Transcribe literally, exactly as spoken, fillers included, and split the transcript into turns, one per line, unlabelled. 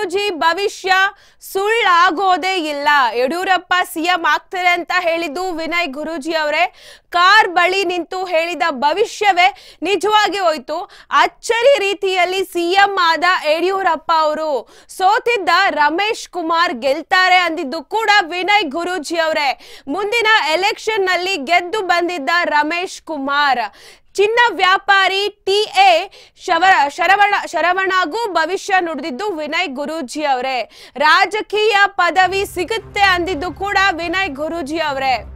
ಗುರೂಜಿ ಭವಿಷ್ಯ ಸುಳ್ಳಾಗೋದೇ ಇಲ್ಲ. ಯಡಿಯೂರಪ್ಪ ಸಿಎಂ ಆಗ್ತಾರೆ ಅಂತ ಹೇಳಿದ್ದು ವಿನಯ್ ಗುರೂಜಿ ಅವರೇ. ಕಾರ್ ಬಳಿ ನಿಂತು ಹೇಳಿದ ಭವಿಷ್ಯವೇ ನಿಜವಾಗಿ ಹೋಯ್ತು. ಅಚ್ಚರಿ ರೀತಿಯಲ್ಲಿ ಸಿಎಂ ಆದ ಯಡಿಯೂರಪ್ಪ ಅವರು. ಸೋತಿದ್ದ ರಮೇಶ್ ಕುಮಾರ್ ಗೆಲ್ತಾರೆ ಅಂದಿದ್ದು ಕೂಡ ವಿನಯ್ ಗುರೂಜಿ ಅವರೇ. ಮುಂದಿನ ಎಲೆಕ್ಷನ್ ನಲ್ಲಿ ಗೆದ್ದು ಬಂದಿದ್ದ ರಮೇಶ್ ಕುಮಾರ್. ಚಿನ್ನ ವ್ಯಾಪಾರಿ ಟಿ ಎ ಶರವಣ ಶರವಣಗೂ ಭವಿಷ್ಯ ನುಡಿದಿದ್ದು ವಿನಯ್ ಗುರೂಜಿ ಅವರೇ. ರಾಜಕೀಯ ಪದವಿ ಸಿಗುತ್ತೆ ಅಂದಿದ್ದು ಕೂಡ ವಿನಯ್ ಗುರೂಜಿ ಅವರೇ.